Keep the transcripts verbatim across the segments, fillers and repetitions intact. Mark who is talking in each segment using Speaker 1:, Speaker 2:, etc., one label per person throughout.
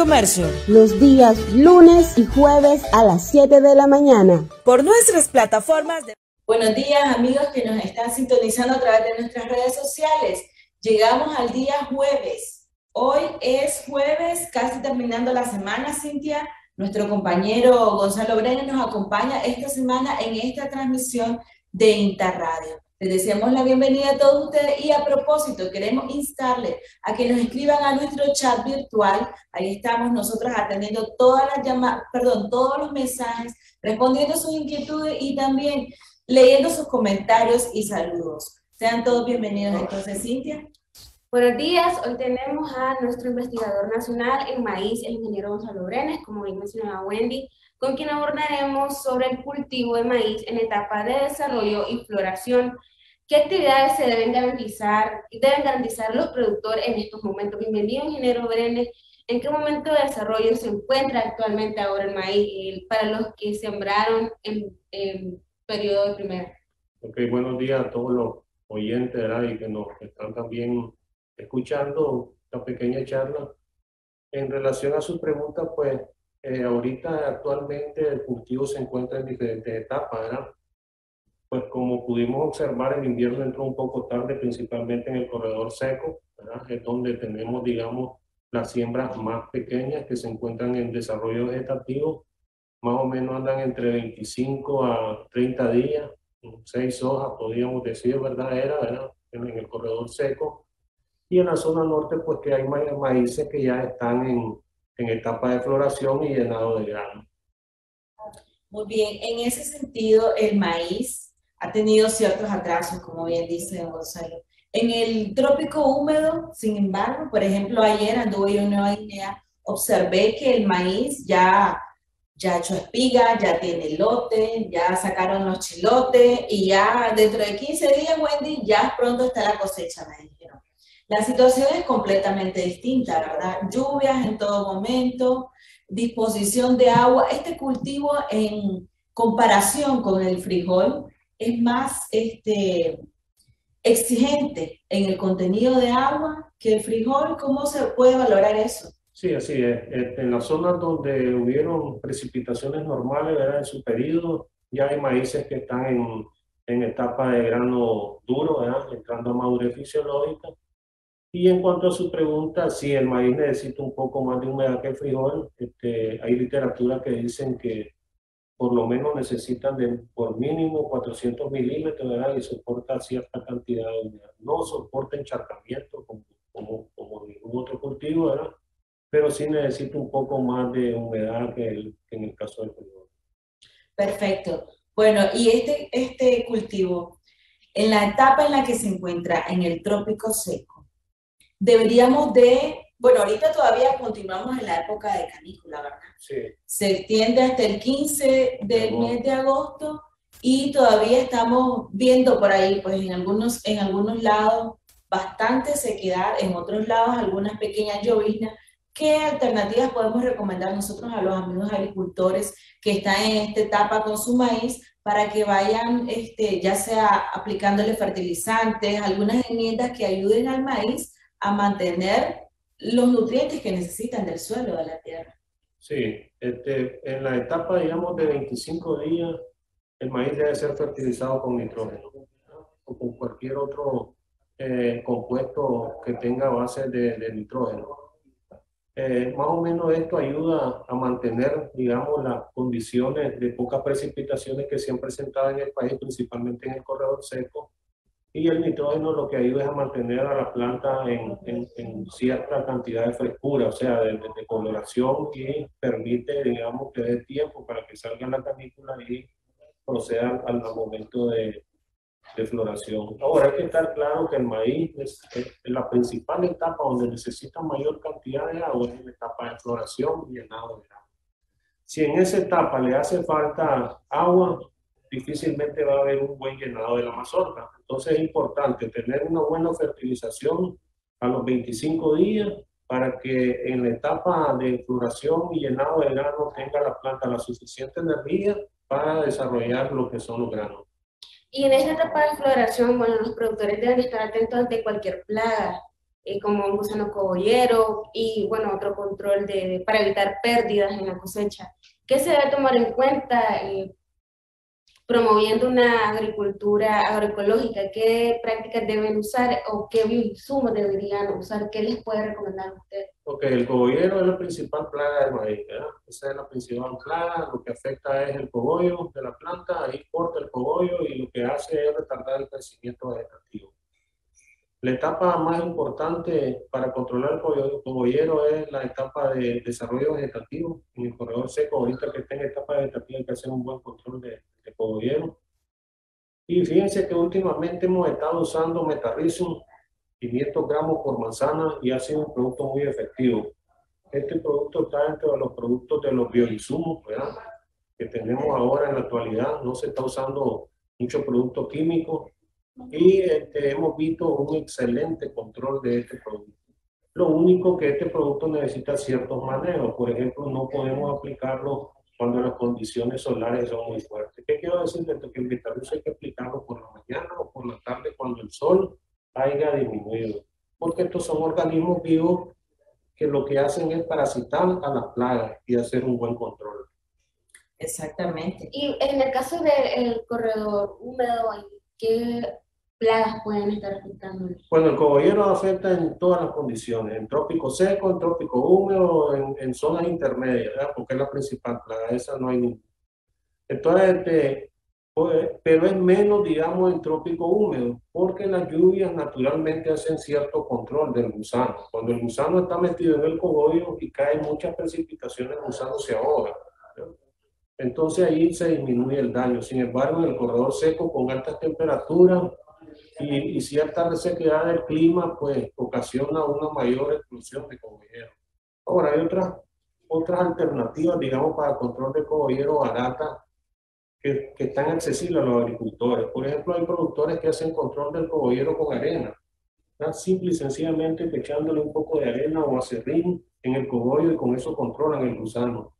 Speaker 1: Comercio.
Speaker 2: Los días lunes y jueves a las siete de la mañana.
Speaker 1: Por nuestras plataformas de...
Speaker 3: Buenos días, amigos que nos están sintonizando a través de nuestras redes sociales. Llegamos al día jueves. Hoy es jueves, casi terminando la semana, Cintia. Nuestro compañero Gonzalo Brenes nos acompaña esta semana en esta transmisión de Interradio. Les deseamos la bienvenida a todos ustedes y a propósito queremos instarles a que nos escriban a nuestro chat virtual. Ahí estamos nosotros atendiendo todas las llamadas, perdón, todos los mensajes, respondiendo sus inquietudes y también leyendo sus comentarios y saludos. Sean todos bienvenidos entonces, Cintia.
Speaker 4: Buenos días, hoy tenemos a nuestro investigador nacional en maíz, el ingeniero Gonzalo Brenes, como bien mencionaba Wendy, con quien abordaremos sobre el cultivo de maíz en etapa de desarrollo y floración. ¿Qué actividades se deben garantizar, deben garantizar los productores en estos momentos? Bienvenido, ingeniero Brenes. ¿En qué momento de desarrollo se encuentra actualmente ahora el maíz para los que sembraron en, en periodo de primera?
Speaker 5: Ok, buenos días a todos los oyentes, ¿verdad? Y que nos están también escuchando esta pequeña charla. En relación a su pregunta, pues eh, ahorita actualmente el cultivo se encuentra en diferentes etapas, ¿verdad? Pues como pudimos observar, el invierno entró un poco tarde, principalmente en el corredor seco, ¿verdad? Es donde tenemos, digamos, las siembras más pequeñas que se encuentran en desarrollo vegetativo, más o menos andan entre veinticinco a treinta días, seis hojas, podríamos decir, ¿verdad? Era, ¿verdad? En, en el corredor seco. Y en la zona norte, pues que hay ma maíces que ya están en, en etapa de floración y llenado de grano.
Speaker 3: Muy bien, en ese sentido, el maíz ha tenido ciertos atrasos, como bien dice Gonzalo. En el trópico húmedo, sin embargo, por ejemplo, ayer anduve yo en Nueva Guinea, observé que el maíz ya, ya echó espiga, ya tiene lote, ya sacaron los chilotes y ya dentro de quince días, Wendy, ya pronto está la cosecha, me dijeron. La situación es completamente distinta, ¿verdad? Lluvias en todo momento, disposición de agua. Este cultivo en comparación con el frijol es más este, exigente en el contenido de agua que el frijol. ¿Cómo se puede valorar eso?
Speaker 5: Sí, así es. En las zonas donde hubieron precipitaciones normales, ¿verdad? En su periodo, ya hay maíces que están en, en etapa de grano duro, ¿verdad? Entrando a madurez fisiológica. Y en cuanto a su pregunta, si el maíz necesita un poco más de humedad que el frijol, este, hay literatura que dicen que por lo menos necesitan de por mínimo cuatrocientos milímetros, ¿verdad? Y soporta cierta cantidad de humedad. No soporta encharcamiento como, como, como ningún otro cultivo, ¿verdad? Pero sí necesita un poco más de humedad que, el, que en el caso del frijol.
Speaker 3: Perfecto. Bueno, y este, este cultivo, en la etapa en la que se encuentra en el trópico seco, deberíamos de, bueno, ahorita todavía continuamos en la época de canícula, ¿verdad?
Speaker 5: Sí.
Speaker 3: Se extiende hasta el quince del mes de agosto y todavía estamos viendo por ahí, pues en algunos, en algunos lados, bastante sequedad, en otros lados algunas pequeñas lloviznas. ¿Qué alternativas podemos recomendar nosotros a los amigos agricultores que están en esta etapa con su maíz para que vayan, este, ya sea aplicándole fertilizantes, algunas enmiendas que ayuden al maíz a mantener los nutrientes que necesitan del suelo, de la tierra?
Speaker 5: Sí, este, en la etapa, digamos, de veinticinco días, el maíz debe ser fertilizado con nitrógeno o con cualquier otro eh, compuesto que tenga base de, de nitrógeno. Eh, más o menos esto ayuda a mantener, digamos, las condiciones de pocas precipitaciones que se han presentado en el país, principalmente en el corredor seco. Y el nitrógeno lo que ayuda es a mantener a la planta en, en, en cierta cantidad de frescura, o sea, de, de, de coloración, y permite, digamos, que dé tiempo para que salga la canícula y proceda al, al momento de, de floración. Ahora hay que estar claro que el maíz es, es la principal etapa donde necesita mayor cantidad de agua, es la etapa de floración y llenado de agua. Si en esa etapa le hace falta agua, difícilmente va a haber un buen llenado de la mazorca. Entonces es importante tener una buena fertilización a los veinticinco días para que en la etapa de floración y llenado de grano tenga la planta la suficiente energía para desarrollar lo que son los granos.
Speaker 4: Y en esta etapa de floración, bueno, los productores deben estar atentos ante cualquier plaga eh, como un gusano cogollero y, bueno, otro control de, de- para evitar pérdidas en la cosecha. ¿Qué se debe tomar en cuenta eh, promoviendo una agricultura agroecológica? ¿Qué prácticas deben usar o qué bioinsumos deberían usar? ¿Qué les puede recomendar a usted?
Speaker 5: Ok, el cogollero es la principal plaga del maíz, ¿verdad? Esa es la principal plaga, lo que afecta es el cogollo de la planta, ahí corta el cogollo y lo que hace es retardar el crecimiento vegetativo. La etapa más importante para controlar el cogollero es la etapa de desarrollo vegetativo. En el corredor seco, ahorita que está en etapa vegetativa, hay que hacer un buen control de, de cogollero. Y fíjense que últimamente hemos estado usando Metarrhizum, quinientos gramos por manzana, y ha sido un producto muy efectivo. Este producto está dentro de los productos de los bioinsumos, ¿verdad?, que tenemos ahora en la actualidad. No se está usando mucho producto químico y este, hemos visto un excelente control de este producto. Lo único que este producto necesita ciertos manejos. Por ejemplo, no podemos aplicarlo cuando las condiciones solares son muy fuertes. ¿Qué quiero decir? Que el Metarrhizum hay que aplicarlo por la mañana o por la tarde cuando el sol haya disminuido, porque estos son organismos vivos que lo que hacen es parasitar a las plagas y hacer un buen control.
Speaker 3: Exactamente.
Speaker 4: Y en el caso del corredor húmedo, ¿qué plagas pueden estar afectando?
Speaker 5: Bueno, el cogollero afecta en todas las condiciones, en trópico seco, en trópico húmedo, en, en zonas intermedias, ¿verdad?, porque es la principal plaga, esa no hay ninguna. Entonces, este, pues, pero es menos, digamos, en trópico húmedo, porque las lluvias naturalmente hacen cierto control del gusano. Cuando el gusano está metido en el cogollo y caen muchas precipitaciones, el gusano se ahoga, ¿no? Entonces ahí se disminuye el daño. Sin embargo, en el corredor seco con altas temperaturas y, y cierta resequedad del clima, pues ocasiona una mayor explosión de cogolleros. Ahora, hay otras, otras alternativas, digamos, para control de cogollero baratas que, que están accesibles a los agricultores. Por ejemplo, hay productores que hacen control del cogollero con arena, ¿verdad?, simple y sencillamente echándole un poco de arena o acerrín en el cogollo, y con eso controlan el gusano.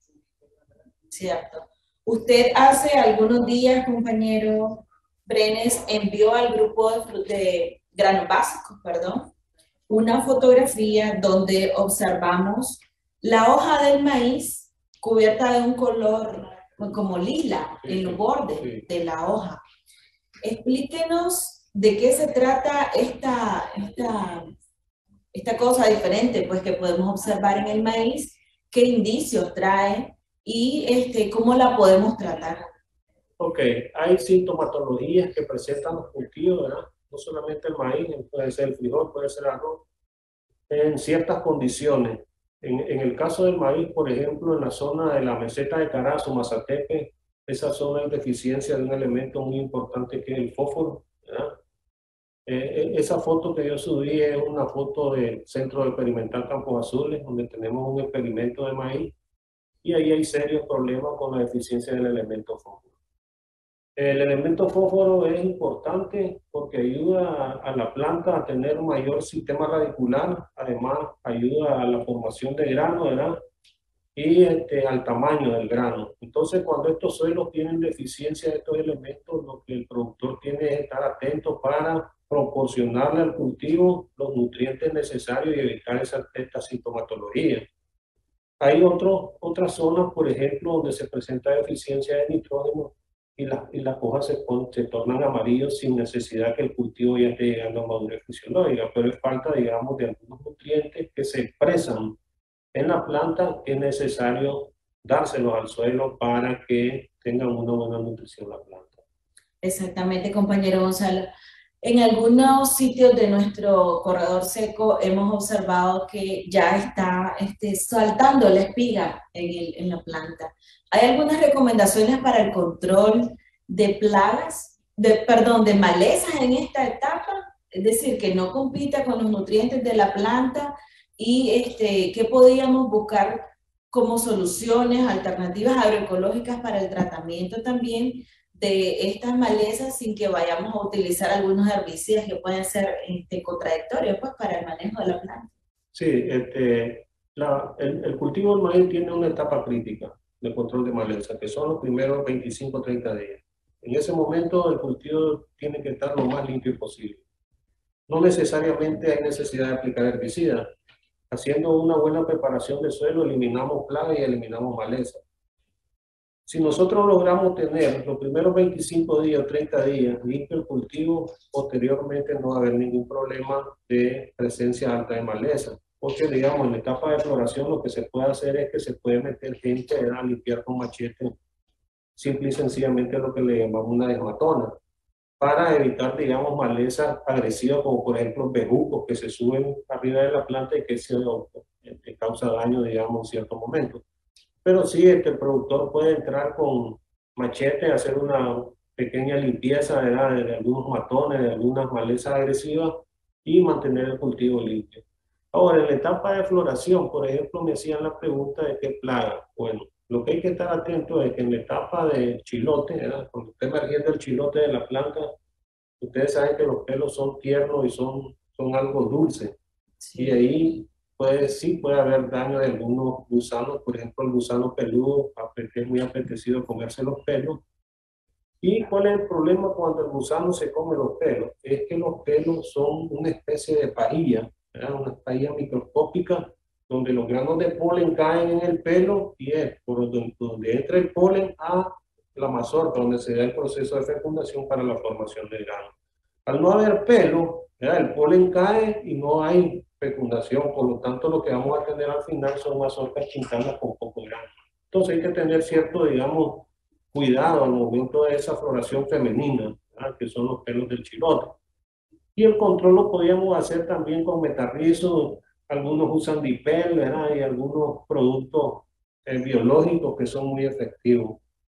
Speaker 3: Cierto. Usted hace algunos días, compañero Brenes, envió al grupo de, de granos básicos, perdón, una fotografía donde observamos la hoja del maíz cubierta de un color como lila en los bordes
Speaker 5: Sí.
Speaker 3: de la hoja. Explíquenos de qué se trata esta, esta, esta cosa diferente, pues, que podemos observar en el maíz, qué indicios trae y este, cómo la podemos tratar.
Speaker 5: Ok, hay sintomatologías que presentan los cultivos, ¿verdad? No solamente el maíz, puede ser el frijol, puede ser el arroz, en ciertas condiciones. En, en el caso del maíz, por ejemplo, en la zona de la meseta de Carazo, Mazatepe, esa zona hay deficiencia de un elemento muy importante que es el fósforo, ¿verdad? Eh, esa foto que yo subí es una foto del Centro Experimental Campos Azules, donde tenemos un experimento de maíz, y ahí hay serios problemas con la deficiencia del elemento fósforo. El elemento fósforo es importante porque ayuda a la planta a tener un mayor sistema radicular, además ayuda a la formación de grano, ¿verdad?, y este, al tamaño del grano. Entonces, cuando estos suelos tienen deficiencia de estos elementos, lo que el productor tiene es estar atento para proporcionarle al cultivo los nutrientes necesarios y evitar esa, esta sintomatología. Hay otro, otras zonas, por ejemplo, donde se presenta deficiencia de nitrógeno y, la, y las hojas se, se tornan amarillos sin necesidad que el cultivo ya esté llegando a madurez fisiológica, pero es falta, digamos, de algunos nutrientes que se expresan en la planta, que es necesario dárselos al suelo para que tengan una buena nutrición la planta.
Speaker 3: Exactamente, compañero Gonzalo. En algunos sitios de nuestro corredor seco hemos observado que ya está este, saltando la espiga en, el, en la planta. ¿Hay algunas recomendaciones para el control de plagas, de, perdón, de malezas en esta etapa? Es decir, que no compita con los nutrientes de la planta, y este, ¿qué podríamos buscar como soluciones, alternativas agroecológicas para el tratamiento también de estas malezas sin que vayamos a utilizar algunos herbicidas que pueden ser este, contradictorios, pues, para el manejo de la planta?
Speaker 5: Sí, este, la, el, el cultivo del maíz tiene una etapa crítica de control de maleza, que son los primeros veinticinco a treinta días. En ese momento el cultivo tiene que estar lo más limpio posible. no necesariamente hay necesidad de aplicar herbicidas. Haciendo una buena preparación de suelo, eliminamos plagas y eliminamos maleza. Si nosotros logramos tener los primeros veinticinco días o treinta días limpio el cultivo, posteriormente no va a haber ningún problema de presencia alta de maleza. Porque, digamos, en la etapa de floración lo que se puede hacer es que se puede meter gente a limpiar con machete, simple y sencillamente lo que le llamamos una desmatona, para evitar, digamos, malezas agresivas como por ejemplo bejucos que se suben arriba de la planta y que se que causa daño, digamos, en ciertos momentos. Pero sí, este, el productor puede entrar con machete, hacer una pequeña limpieza, ¿verdad?, de algunos matones, de algunas malezas agresivas y mantener el cultivo limpio. Ahora, en la etapa de floración, por ejemplo, me hacían la pregunta de qué plaga. Bueno, lo que hay que estar atento es que en la etapa de chilote, ¿verdad?, cuando está emergiendo el chilote de la planta, ustedes saben que los pelos son tiernos y son, son algo dulces. Sí. Y ahí puede, sí puede haber daño de algunos gusanos, por ejemplo, el gusano peludo, que es muy apetecido comerse los pelos. ¿Y cuál es el problema cuando el gusano se come los pelos? Es que los pelos son una especie de pajilla, ¿verdad?, una pajilla microscópica, donde los granos de polen caen en el pelo y es por donde, donde entra el polen a la mazorca, donde se da el proceso de fecundación para la formación del grano. Al no haber pelo, ¿verdad?, el polen cae y no hay fecundación, por lo tanto lo que vamos a tener al final son mazorcas chintanas con poco grano. Entonces hay que tener cierto, digamos, cuidado al momento de esa floración femenina, ¿verdad?, que son los pelos del chilote. Y el control lo podíamos hacer también con metarrizo, algunos usan dipel, ¿verdad?, y algunos productos eh, biológicos que son muy efectivos.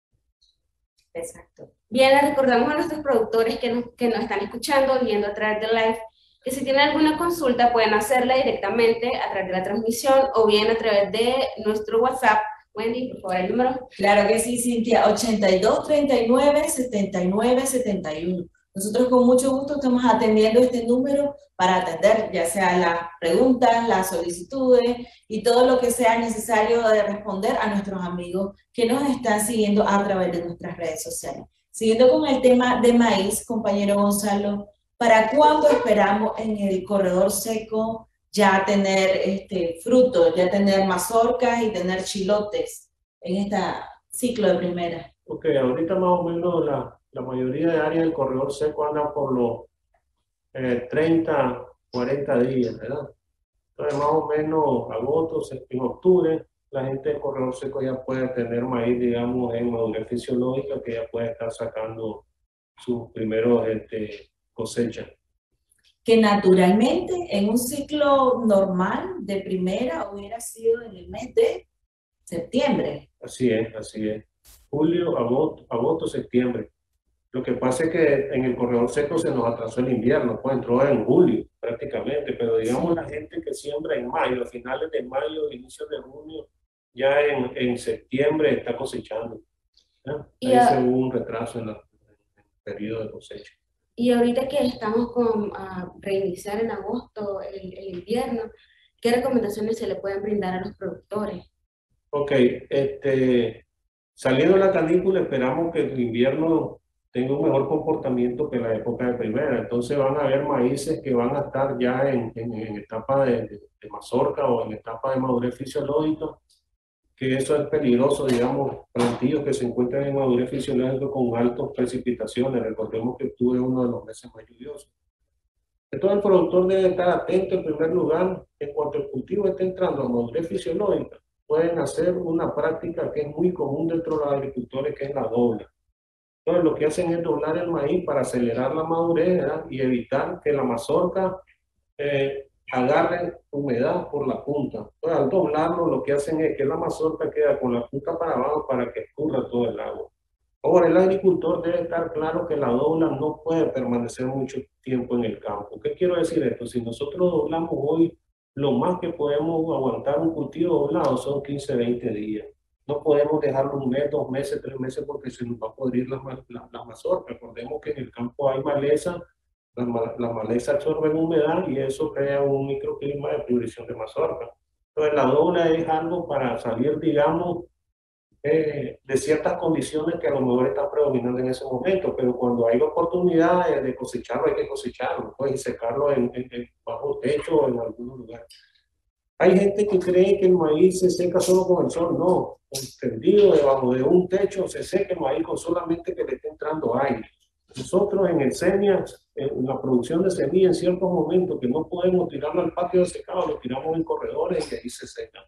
Speaker 4: Exacto. Bien, les recordamos a nuestros productores que nos, que nos están escuchando, viendo a través del live, que si tienen alguna consulta pueden hacerla directamente a través de la transmisión o bien a través de nuestro WhatsApp. Wendy, por favor, el número.
Speaker 3: Claro que sí, Cintia, ochenta y dos, treinta y nueve, setenta y nueve, setenta y uno. Nosotros con mucho gusto estamos atendiendo este número para atender ya sea las preguntas, las solicitudes y todo lo que sea necesario de responder a nuestros amigos que nos están siguiendo a través de nuestras redes sociales. Siguiendo con el tema de maíz, compañero Gonzalo, ¿para cuándo esperamos en el corredor seco ya tener este, frutos, ya tener mazorcas y tener chilotes en este ciclo de primera?
Speaker 5: Ok, ahorita más o menos la, la mayoría de áreas del corredor seco anda por los eh, treinta, cuarenta días, ¿verdad? Entonces más o menos agosto, en octubre, la gente del corredor seco ya puede tener maíz, digamos, en madurez fisiológica, que ya puede estar sacando sus primeros este, cosechas.
Speaker 3: Que naturalmente en un ciclo normal de primera hubiera sido en el mes de septiembre.
Speaker 5: Así es, así es. Julio, agosto, agosto, septiembre. Lo que pasa es que en el corredor seco se nos atrasó el invierno, pues entró en julio prácticamente, pero digamos sí, la gente que siembra en mayo, a finales de mayo, inicios de junio, ya en, en septiembre está cosechando. ¿Ya? Ahí a... se hubo un retraso en, la, en el periodo de cosecha.
Speaker 4: Y ahorita que estamos con a reiniciar en agosto el, el invierno, ¿qué recomendaciones se le pueden brindar a los productores?
Speaker 5: Ok, este, saliendo de la canícula esperamos que el invierno tenga un mejor comportamiento que la época de primera. Entonces van a haber maíces que van a estar ya en, en, en etapa de, de, de mazorca o en etapa de madurez fisiológica, que eso es peligroso, digamos, plantillos que se encuentran en madurez fisiológica con altas precipitaciones. Recordemos que octubre es uno de los meses más lluviosos. Entonces el productor debe estar atento en primer lugar, en cuanto el cultivo esté entrando a madurez fisiológica, pueden hacer una práctica que es muy común dentro de los agricultores, que es la dobla. Entonces lo que hacen es doblar el maíz para acelerar la madurez, ¿verdad?, y evitar que la mazorca eh, agarre humedad por la punta. Entonces al doblarlo lo que hacen es que la mazorca queda con la punta para abajo para que escurra todo el agua. Ahora el agricultor debe estar claro que la dobla no puede permanecer mucho tiempo en el campo. ¿Qué quiero decir esto? Si nosotros doblamos hoy, lo más que podemos aguantar un cultivo doblado son quince, veinte días. No podemos dejarlo un mes, dos meses, tres meses porque se nos va a podrir la, la, la mazorca. Recordemos que en el campo hay maleza, la, la maleza absorbe humedad y eso crea un microclima de pudrición de mazorca. Entonces la dobla es algo para salir, digamos, eh, de ciertas condiciones que a lo mejor están predominando en ese momento, pero cuando hay la oportunidad de, de cosecharlo, hay que cosecharlo, pues, y secarlo en, en, en bajo techo o en algún lugar. Hay gente que cree que el maíz se seca solo con el sol. No, tendido debajo de un techo se seca el maíz con solamente que le esté entrando aire. Nosotros en el SEMIA, en la producción de semilla, en ciertos momentos que no podemos tirarlo al patio de secado, lo tiramos en corredores y ahí se seca.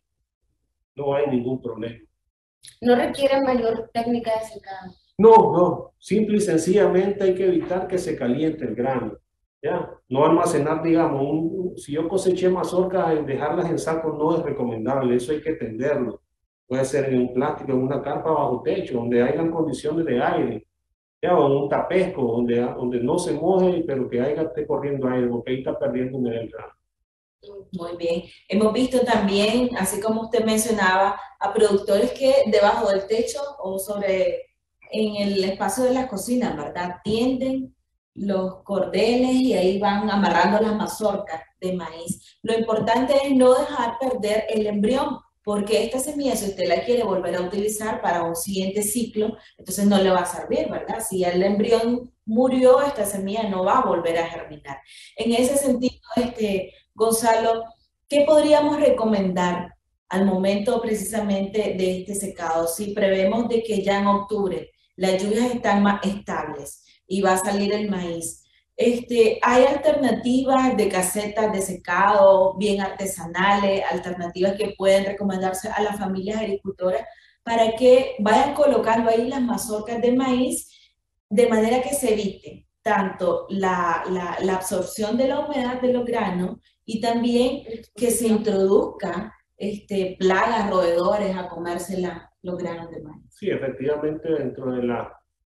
Speaker 5: No hay ningún problema.
Speaker 4: ¿No requiere mayor técnica de secado?
Speaker 5: No, no. Simple y sencillamente hay que evitar que se caliente el grano. ¿Ya? No almacenar, digamos, un, si yo coseché mazorca, dejarlas en sacos no es recomendable, eso hay que tenderlo. Puede ser en un plástico, en una carpa bajo techo, donde hayan condiciones de aire, ¿ya? O en un tapesco, donde, donde no se moje, pero que haya esté corriendo aire, porque ahí está perdiendo humedad el grano.
Speaker 3: Muy bien. Hemos visto también, así como usted mencionaba, a productores que debajo del techo o sobre, en el espacio de la cocina, ¿verdad? Tienden los cordeles y ahí van amarrando las mazorcas de maíz. Lo importante es no dejar perder el embrión, porque esta semilla, si usted la quiere volver a utilizar para un siguiente ciclo, entonces no le va a servir, ¿verdad? Si el embrión murió, esta semilla no va a volver a germinar. En ese sentido, este, Gonzalo, ¿qué podríamos recomendar al momento precisamente de este secado? Si prevemos de que ya en octubre las lluvias están más estables y va a salir el maíz, este, ¿hay alternativas de casetas de secado bien artesanales, alternativas que pueden recomendarse a las familias agricultoras para que vayan colocando ahí las mazorcas de maíz de manera que se evite tanto la, la, la absorción de la humedad de los granos y también que se introduzca este, plagas, roedores a comerse la, los granos de maíz?
Speaker 5: Sí, efectivamente, dentro de la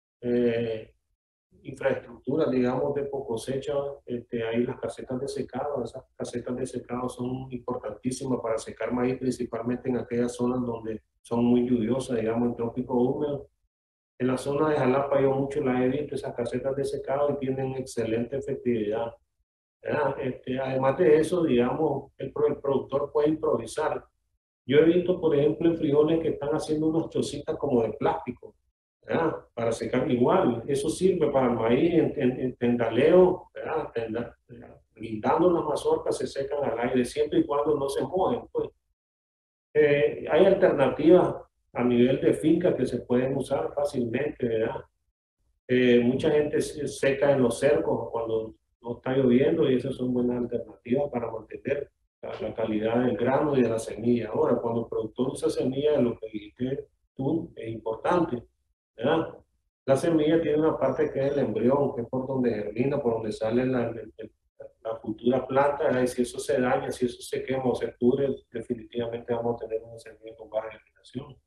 Speaker 5: eh, infraestructura, digamos, de cosecha, este, hay las casetas de secado. Esas casetas de secado son importantísimas para secar maíz, principalmente en aquellas zonas donde son muy lluviosas, digamos, en trópico húmedo. En la zona de Jalapa yo mucho las he visto, esas casetas de secado, y tienen excelente efectividad. Este, además de eso, digamos, el, el productor puede improvisar. Yo he visto, por ejemplo, en frijoles que están haciendo unas chocitas como de plástico, ¿verdad? Para secar igual. Eso sirve para el maíz en, en, en tendaleo, ¿verdad? Tenda, guindando las mazorcas se secan al aire, siempre y cuando no se mojen, pues. Eh, hay alternativas a nivel de finca que se pueden usar fácilmente, ¿verdad? Eh, mucha gente seca en los cercos cuando no está lloviendo, y esas son buenas alternativas para mantener la, la calidad del grano y de la semilla. Ahora, cuando el productor usa semilla, lo que dijiste tú es importante, ¿verdad? La semilla tiene una parte que es el embrión, que es por donde germina, por donde sale la, la, la futura planta, ¿verdad? Y si eso se daña, si eso se quema o se pudre, definitivamente vamos a tener una semilla con baja germinación.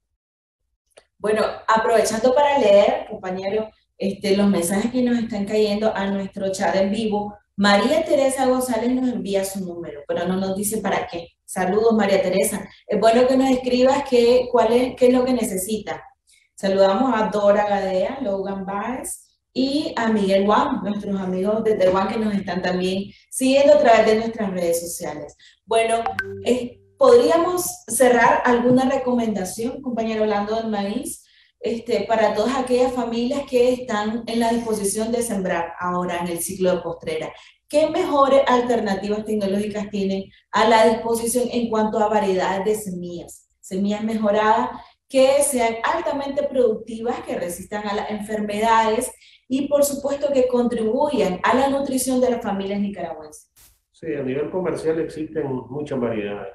Speaker 3: Bueno, aprovechando para leer, compañero, este, los mensajes que nos están cayendo a nuestro chat en vivo, María Teresa González nos envía su número, pero no nos dice para qué. Saludos, María Teresa. Es bueno que nos escribas qué, cuál es, qué es lo que necesita. Saludamos a Dora Gadea, Logan Baez y a Miguel Juan, nuestros amigos desde Juan que nos están también siguiendo a través de nuestras redes sociales. Bueno, eh, ¿podríamos cerrar alguna recomendación, compañero, hablando del maíz, este, para todas aquellas familias que están en la disposición de sembrar ahora en el ciclo de postrera? ¿Qué mejores alternativas tecnológicas tienen a la disposición en cuanto a variedades de semillas? Semillas mejoradas que sean altamente productivas, que resistan a las enfermedades y por supuesto que contribuyan a la nutrición de las familias nicaragüenses.
Speaker 5: Sí, a nivel comercial existen muchas variedades.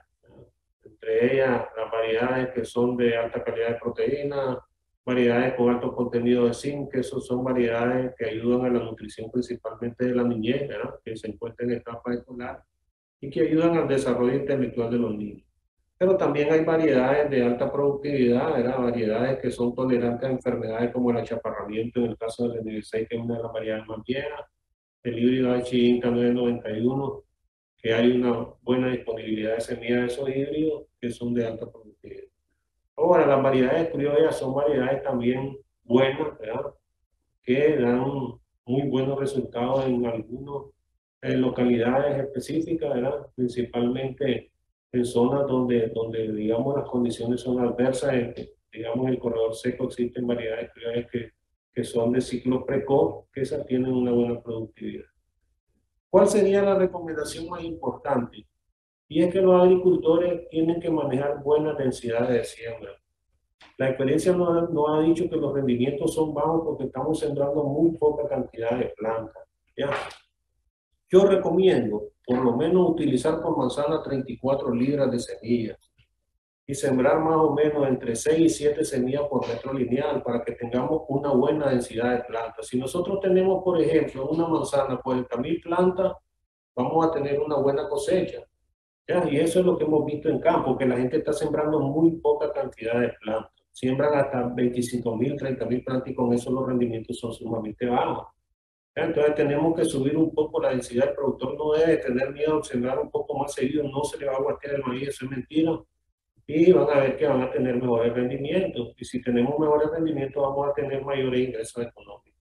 Speaker 5: Entre ellas las variedades que son de alta calidad de proteína, variedades con alto contenido de zinc, que esos son variedades que ayudan a la nutrición principalmente de la niñez, ¿verdad? Que se encuentra en etapa escolar y que ayudan al desarrollo intelectual de los niños. Pero también hay variedades de alta productividad, ¿verdad? Variedades que son tolerantes a enfermedades como el achaparramiento, en el caso del N seis, que es una de las variedades más viejas, el híbrido H I N K nueve noventa y uno, que hay una buena disponibilidad de semillas de esos híbridos que son de alta productividad. Ahora, las variedades criollas son variedades también buenas, ¿verdad? Que dan muy buenos resultados en algunas eh, localidades específicas, ¿verdad? Principalmente en zonas donde, donde, digamos, las condiciones son adversas, en, digamos el corredor seco existen variedades criollas que, que son de ciclo precoz, que esas tienen una buena productividad. ¿Cuál sería la recomendación más importante? Y es que los agricultores tienen que manejar buenas densidades de siembra. La experiencia nos ha, nos ha dicho que los rendimientos son bajos porque estamos sembrando muy poca cantidad de plantas. ¿Ya? Yo recomiendo por lo menos utilizar por manzana treinta y cuatro libras de semillas y sembrar más o menos entre seis y siete semillas por metro lineal para que tengamos una buena densidad de plantas. Si nosotros tenemos, por ejemplo, una manzana por cuarenta mil plantas, vamos a tener una buena cosecha. ¿Ya? Y eso es lo que hemos visto en campo, que la gente está sembrando muy poca cantidad de plantas. Siembran hasta veinticinco mil, treinta mil plantas y con eso los rendimientos son sumamente bajos. ¿Ya? Entonces tenemos que subir un poco la densidad. El productor no debe tener miedo de sembrar un poco más seguido, no se le va a guatear el maíz, eso es mentira. Y van a ver que van a tener mejores rendimientos. Y si tenemos mejores rendimientos, vamos a tener mayores ingresos económicos.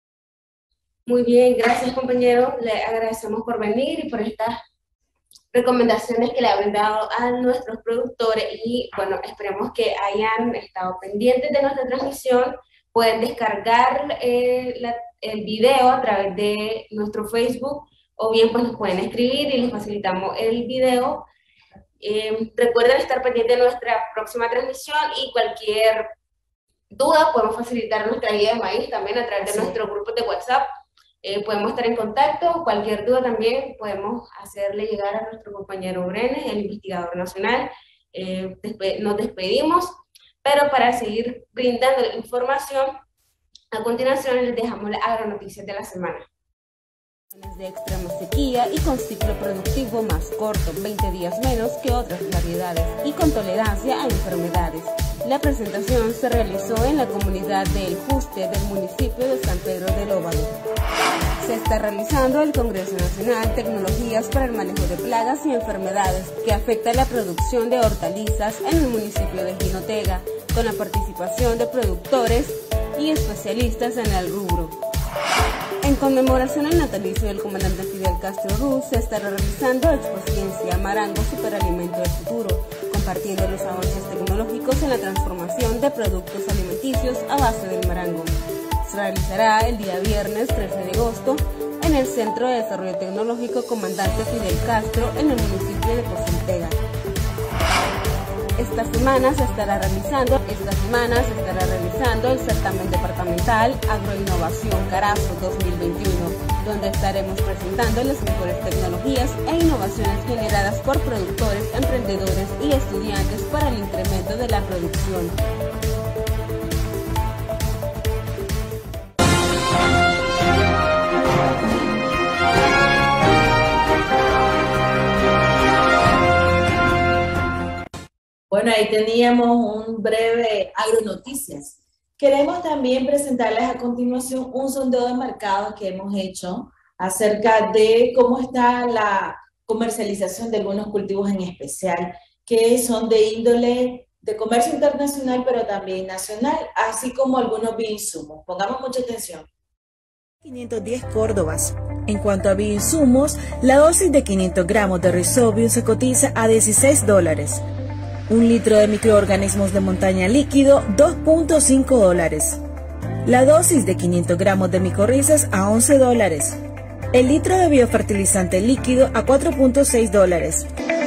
Speaker 4: Muy bien, gracias compañero. Le agradecemos por venir y por estas recomendaciones que le ha brindado a nuestros productores y bueno, esperemos que hayan estado pendientes de nuestra transmisión. Pueden descargar eh, la, el video a través de nuestro Facebook o bien pues nos pueden escribir y les facilitamos el video. Eh, recuerden estar pendientes de nuestra próxima transmisión y cualquier duda podemos facilitar nuestra guía de maíz también a través de sí. nuestro grupo de WhatsApp. Eh, podemos estar en contacto, cualquier duda también podemos hacerle llegar a nuestro compañero Brenes, el investigador nacional. Eh, despe nos despedimos, pero para seguir brindando información, a continuación les dejamos las agronoticias de la semana.
Speaker 2: De extrema sequía y con ciclo productivo más corto, veinte días menos que otras variedades y con tolerancia a enfermedades. La presentación se realizó en la comunidad de El Juste del municipio de San Pedro del Óvalo. Se está realizando el Congreso Nacional Tecnologías para el Manejo de Plagas y Enfermedades que afecta la producción de hortalizas en el municipio de Jinotega, con la participación de productores y especialistas en el rubro. En conmemoración al natalicio del comandante Fidel Castro Ruz, se estará realizando Expociencia Marango Superalimento del Futuro, compartiendo los avances tecnológicos en la transformación de productos alimenticios a base del marango. Se realizará el día viernes trece de agosto en el Centro de Desarrollo Tecnológico Comandante Fidel Castro en el municipio de Cocintega. Esta semana se estará realizando, esta semana se estará realizando el certamen departamental Agroinnovación Carazo dos mil veintiuno, donde estaremos presentando las mejores tecnologías e innovaciones generadas por productores, emprendedores y estudiantes para el incremento de la producción.
Speaker 3: Bueno, ahí teníamos un breve agronoticias. Queremos también presentarles a continuación un sondeo de mercado que hemos hecho acerca de cómo está la comercialización de algunos cultivos en especial, que son de índole de comercio internacional, pero también nacional, así como algunos bioinsumos. Pongamos mucha atención.
Speaker 1: quinientos diez Córdobas. En cuanto a bioinsumos, la dosis de quinientos gramos de Rhizobium se cotiza a dieciséis dólares. Un litro de microorganismos de montaña líquido, dos punto cinco dólares. La dosis de quinientos gramos de micorrizas a once dólares. El litro de biofertilizante líquido a cuatro punto seis dólares.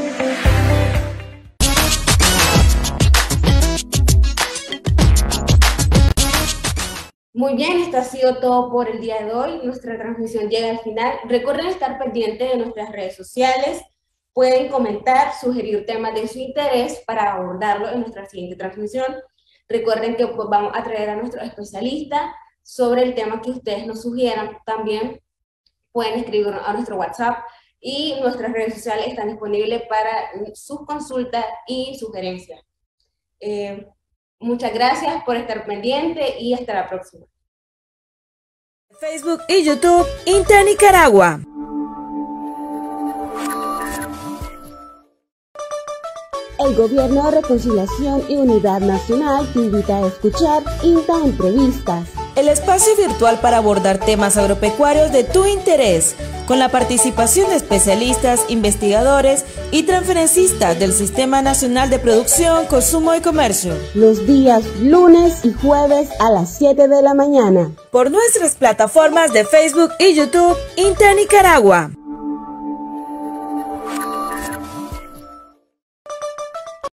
Speaker 4: Muy bien, esto ha sido todo por el día de hoy. Nuestra transmisión llega al final. Recuerden estar pendientes de nuestras redes sociales. Pueden comentar, sugerir temas de su interés para abordarlo en nuestra siguiente transmisión. Recuerden que pues, vamos a traer a nuestro especialista sobre el tema que ustedes nos sugieran. También pueden escribirnos a nuestro WhatsApp y nuestras redes sociales están disponibles para sus consultas y sugerencias. Eh, muchas gracias por estar pendiente y hasta la próxima.
Speaker 1: Facebook y YouTube, Inta Nicaragua.
Speaker 2: El Gobierno de Reconciliación y Unidad Nacional te invita a escuchar INTA Entrevistas,
Speaker 1: el espacio virtual para abordar temas agropecuarios de tu interés. con la participación de especialistas, investigadores y transferencistas del Sistema Nacional de Producción, Consumo y Comercio.
Speaker 2: Los días lunes y jueves a las siete de la mañana.
Speaker 1: Por nuestras plataformas de Facebook y YouTube, Inter Nicaragua.